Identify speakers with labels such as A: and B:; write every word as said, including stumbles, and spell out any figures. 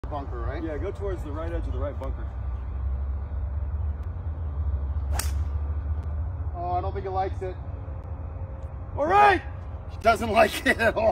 A: Bunker, right?
B: Yeah, go towards the right edge of the right bunker.
A: Oh, I don't think he likes it.
B: All right.
A: He doesn't like it at all.